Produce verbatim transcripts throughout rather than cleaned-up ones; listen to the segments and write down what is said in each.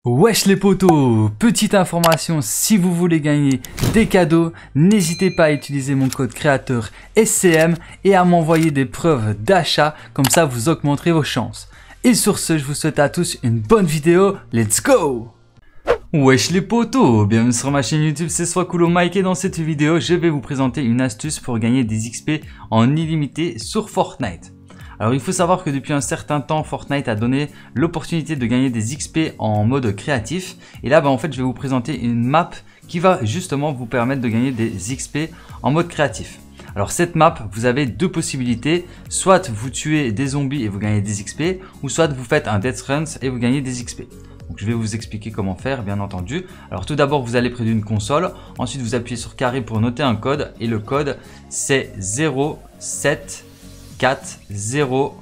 Wesh les potos, petite information, si vous voulez gagner des cadeaux, n'hésitez pas à utiliser mon code créateur S C M et à m'envoyer des preuves d'achat, comme ça vous augmenterez vos chances. Et sur ce, je vous souhaite à tous une bonne vidéo, let's go! Wesh les potos, bienvenue sur ma chaîne YouTube, c'est Swakulo Mike et dans cette vidéo, je vais vous présenter une astuce pour gagner des X P en illimité sur Fortnite. Alors il faut savoir que depuis un certain temps, Fortnite a donné l'opportunité de gagner des X P en mode créatif. Et là, bah, en fait, je vais vous présenter une map qui va justement vous permettre de gagner des X P en mode créatif. Alors cette map, vous avez deux possibilités. Soit vous tuez des zombies et vous gagnez des X P, ou soit vous faites un Death Runs et vous gagnez des X P. Donc je vais vous expliquer comment faire, bien entendu. Alors tout d'abord, vous allez près d'une console. Ensuite, vous appuyez sur carré pour noter un code. Et le code, c'est zéro sept quatre zéro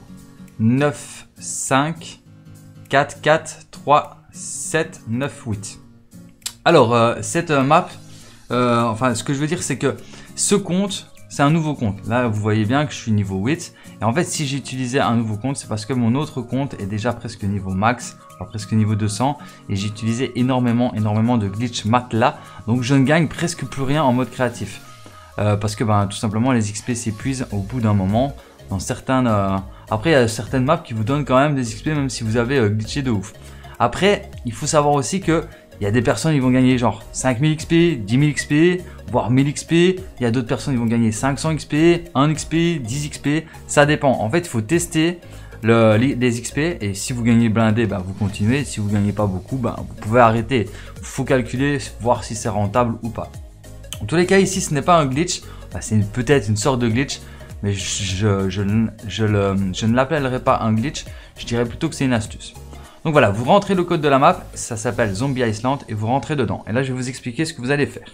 neuf cinq quatre quatre trois sept neuf huit. Alors euh, cette euh, map, euh, enfin ce que je veux dire c'est que ce compte, c'est un nouveau compte. Là vous voyez bien que je suis niveau huit. Et en fait si j'ai utilisé un nouveau compte, c'est parce que mon autre compte est déjà presque niveau max, alors presque niveau deux cents. Et j'ai utilisé énormément, énormément de glitch matelas. Donc je ne gagne presque plus rien en mode créatif. Euh, parce que ben, tout simplement les X P s'épuisent au bout d'un moment. Dans certaines, euh... Après, il y a certaines maps qui vous donnent quand même des X P même si vous avez euh, glitché de ouf. Après, il faut savoir aussi que il y a des personnes qui vont gagner genre cinq mille X P, dix mille X P, voire mille X P. Il y a d'autres personnes qui vont gagner cinq cents X P, un X P, dix X P. Ça dépend. En fait, il faut tester le, les, les X P. Et si vous gagnez blindé, bah, vous continuez. Si vous gagnez pas beaucoup, bah, vous pouvez arrêter. Il faut calculer, voir si c'est rentable ou pas. En tous les cas, ici, ce n'est pas un glitch. Bah, c'est peut-être une sorte de glitch. Mais je, je, je, je, le, je ne l'appellerai pas un glitch, je dirais plutôt que c'est une astuce. Donc voilà, vous rentrez le code de la map, ça s'appelle Zombie Island et vous rentrez dedans. Et là, je vais vous expliquer ce que vous allez faire.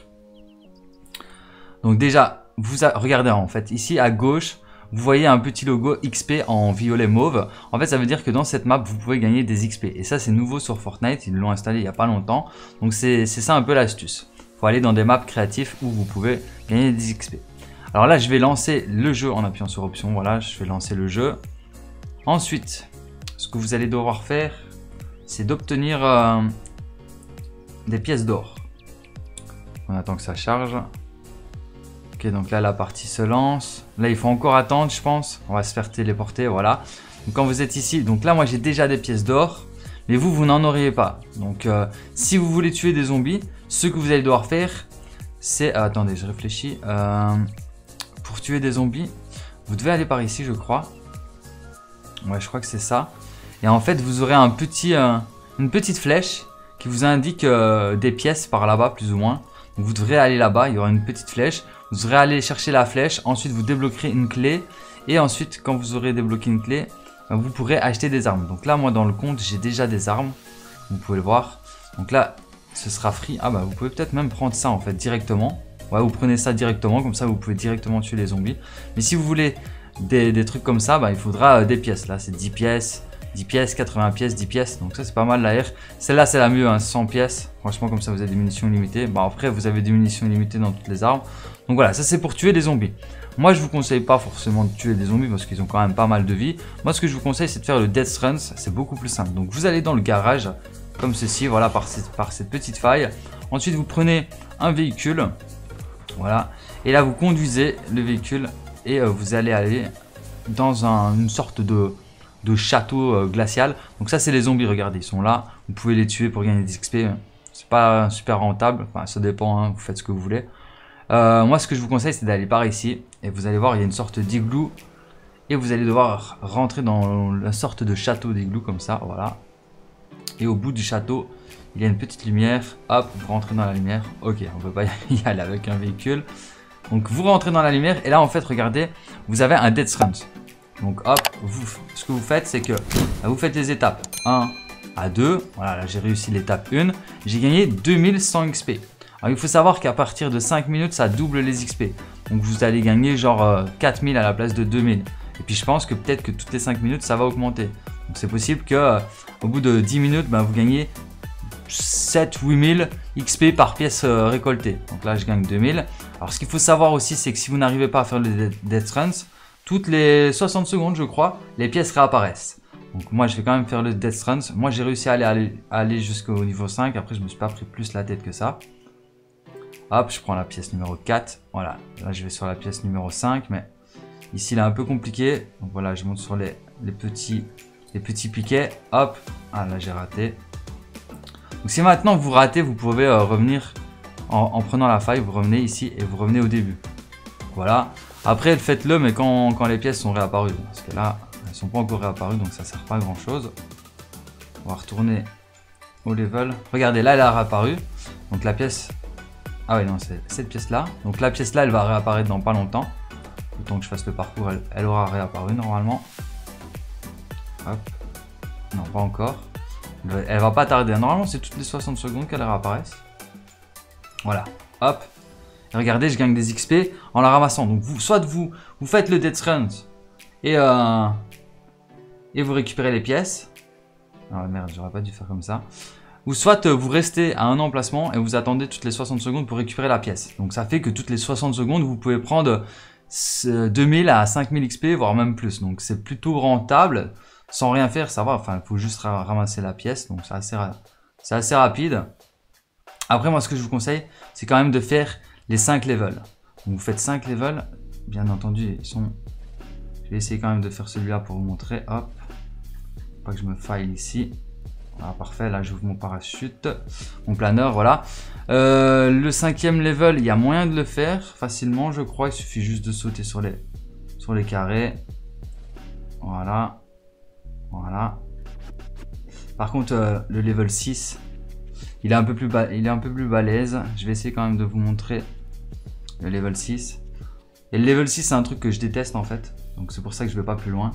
Donc déjà, vous a, regardez en fait, ici à gauche, vous voyez un petit logo X P en violet mauve. En fait, ça veut dire que dans cette map, vous pouvez gagner des X P. Et ça, c'est nouveau sur Fortnite, ils l'ont installé il n'y a pas longtemps. Donc c'est ça un peu l'astuce. Il faut aller dans des maps créatifs où vous pouvez gagner des X P. Alors là, je vais lancer le jeu en appuyant sur option. Voilà, je vais lancer le jeu. Ensuite, ce que vous allez devoir faire, c'est d'obtenir euh, des pièces d'or. On attend que ça charge. Ok, donc là, la partie se lance. Là, il faut encore attendre, je pense. On va se faire téléporter, voilà. Donc quand vous êtes ici, donc là, moi, j'ai déjà des pièces d'or. Mais vous, vous n'en auriez pas. Donc, euh, si vous voulez tuer des zombies, ce que vous allez devoir faire, c'est... Euh, attendez, je réfléchis. Euh... Pour tuer des zombies, vous devez aller par ici, je crois. Ouais, je crois que c'est ça. Et en fait, vous aurez un petit, euh, une petite flèche qui vous indique euh, des pièces par là-bas, plus ou moins. Donc, vous devrez aller là-bas, il y aura une petite flèche. Vous devrez aller chercher la flèche. Ensuite, vous débloquerez une clé. Et ensuite, quand vous aurez débloqué une clé, vous pourrez acheter des armes. Donc là, moi, dans le compte, j'ai déjà des armes. Vous pouvez le voir. Donc là, ce sera free. Ah bah, vous pouvez peut-être même prendre ça, en fait, directement. Ouais, vous prenez ça directement, comme ça vous pouvez directement tuer les zombies. Mais si vous voulez des, des trucs comme ça, bah, il faudra euh, des pièces. Là, c'est dix pièces, dix pièces, quatre-vingts pièces, dix pièces. Donc ça, c'est pas mal la R. Celle-là, c'est la mieux, hein, cent pièces. Franchement, comme ça, vous avez des munitions illimitées. Bah, après, vous avez des munitions illimitées dans toutes les armes. Donc voilà, ça, c'est pour tuer des zombies. Moi, je vous conseille pas forcément de tuer des zombies parce qu'ils ont quand même pas mal de vie. Moi, ce que je vous conseille, c'est de faire le Death Runs. C'est beaucoup plus simple. Donc, vous allez dans le garage, comme ceci, voilà, par cette, par cette petite faille. Ensuite, vous prenez un véhicule. Voilà, et là vous conduisez le véhicule et euh, vous allez aller dans un, une sorte de, de château euh, glacial. Donc ça c'est les zombies, regardez, ils sont là. Vous pouvez les tuer pour gagner des X P. C'est pas super rentable, enfin ça dépend, hein, vous faites ce que vous voulez. Euh, moi ce que je vous conseille c'est d'aller par ici et vous allez voir il y a une sorte d'igloo. Et vous allez devoir rentrer dans la sorte de château d'igloo comme ça, voilà. Et au bout du château, il y a une petite lumière, hop, vous rentrez dans la lumière. Ok, on ne peut pas y aller avec un véhicule. Donc vous rentrez dans la lumière et là en fait, regardez, vous avez un Death Runs. Donc hop, vous, ce que vous faites, c'est que vous faites les étapes un à deux. Voilà, là j'ai réussi l'étape un. J'ai gagné deux mille cent X P. Alors il faut savoir qu'à partir de cinq minutes, ça double les X P. Donc vous allez gagner genre euh, quatre mille à la place de deux mille. Et puis je pense que peut-être que toutes les cinq minutes, ça va augmenter. Donc c'est possible que euh, au bout de dix minutes, ben, vous gagnez sept huit mille X P par pièce euh, récoltée. Donc là, je gagne deux mille. Alors, ce qu'il faut savoir aussi, c'est que si vous n'arrivez pas à faire les Death Runs, toutes les soixante secondes, je crois, les pièces réapparaissent. Donc moi je vais quand même faire le Death Runs. Moi j'ai réussi à aller, aller, aller jusqu'au niveau cinq. Après je me suis pas pris plus la tête que ça. Hop, je prends la pièce numéro quatre. Voilà, là je vais sur la pièce numéro cinq. Mais ici il est un peu compliqué. Donc voilà, je monte sur les, les, petits, les petits piquets. Hop, ah là j'ai raté. Donc si maintenant vous ratez, vous pouvez euh, revenir en, en prenant la faille. Vous revenez ici et vous revenez au début. Voilà. Après faites-le mais quand, quand les pièces sont réapparues. Parce que là... Elles sont pas encore réapparues donc ça sert pas à grand chose. On va retourner au level. Regardez là elle a réapparu. Donc la pièce. Ah ouais non c'est cette pièce là. Donc la pièce là elle va réapparaître dans pas longtemps. Le temps que je fasse le parcours elle, elle aura réapparu normalement. Hop. Non pas encore. Elle va pas tarder. Normalement c'est toutes les soixante secondes qu'elle réapparaisse. Voilà. Hop. Et regardez je gagne des X P en la ramassant. Donc vous soit vous vous faites le Death Run et euh, et vous récupérez les pièces. Ah merde, j'aurais pas dû faire comme ça. Ou soit vous restez à un emplacement et vous attendez toutes les soixante secondes pour récupérer la pièce. Donc ça fait que toutes les soixante secondes, vous pouvez prendre deux mille à cinq mille X P, voire même plus. Donc c'est plutôt rentable. Sans rien faire, ça va. Enfin, il faut juste ramasser la pièce. Donc c'est assez, c'est assez rapide. Après, moi, ce que je vous conseille, c'est quand même de faire les cinq levels. Donc vous faites cinq levels. Bien entendu, ils sont... Je vais essayer quand même de faire celui-là pour vous montrer. Hop. Pas que je me faille ici. Voilà, parfait. Là, j'ouvre mon parachute. Mon planeur, voilà. Euh, le cinquième level, il y a moyen de le faire facilement, je crois. Il suffit juste de sauter sur les, sur les carrés. Voilà. Voilà. Par contre, euh, le level six, il est, un peu plus il est un peu plus balèze. Je vais essayer quand même de vous montrer le level six. Et le level six, c'est un truc que je déteste en fait. Donc c'est pour ça que je vais pas plus loin.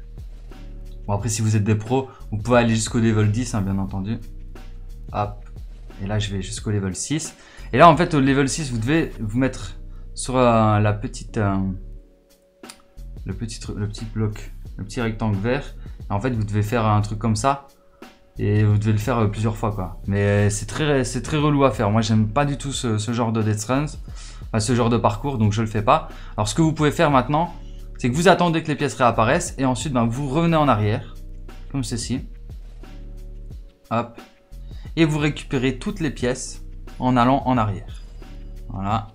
Bon après si vous êtes des pros, vous pouvez aller jusqu'au level dix hein, bien entendu. Hop. Et là je vais jusqu'au level six. Et là en fait au level six vous devez vous mettre sur euh, la petite euh, le petit le petit bloc, le petit rectangle vert. Et en fait vous devez faire un truc comme ça. Et vous devez le faire euh, plusieurs fois quoi. Mais c'est très c'est très relou à faire. Moi j'aime pas du tout ce, ce genre de death runs. Enfin, ce genre de parcours, donc je le fais pas. Alors ce que vous pouvez faire maintenant, c'est que vous attendez que les pièces réapparaissent et ensuite ben, vous revenez en arrière, comme ceci. Hop. Et vous récupérez toutes les pièces en allant en arrière. Voilà.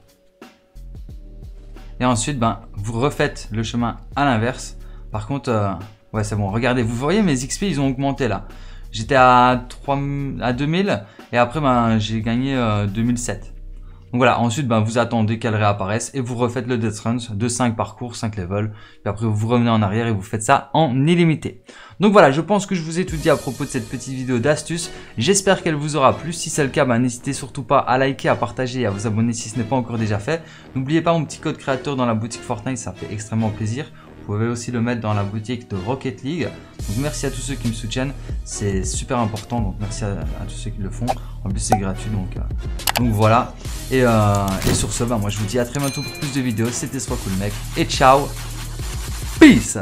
Et ensuite, ben, vous refaites le chemin à l'inverse. Par contre, euh, ouais c'est bon, regardez, vous voyez mes X P, ils ont augmenté là. J'étais à, à deux mille et après ben, j'ai gagné euh, deux mille sept. Donc voilà, ensuite ben, vous attendez qu'elle réapparaisse et vous refaites le Death Runs de cinq parcours, cinq levels. Puis après vous revenez en arrière et vous faites ça en illimité. Donc voilà, je pense que je vous ai tout dit à propos de cette petite vidéo d'astuce. J'espère qu'elle vous aura plu. Si c'est le cas, ben, n'hésitez surtout pas à liker, à partager et à vous abonner si ce n'est pas encore déjà fait. N'oubliez pas mon petit code créateur dans la boutique Fortnite, ça fait extrêmement plaisir. Vous pouvez aussi le mettre dans la boutique de Rocket League. Donc merci à tous ceux qui me soutiennent, c'est super important. Donc merci à, à tous ceux qui le font. En plus c'est gratuit donc, euh, donc voilà. Et, euh, et sur ce, bah, moi je vous dis à très bientôt pour plus de vidéos. C'était Soit Cool Mec et ciao. Peace.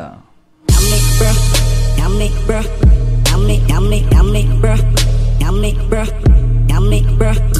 Yummy, bruh. Yummy, bruh.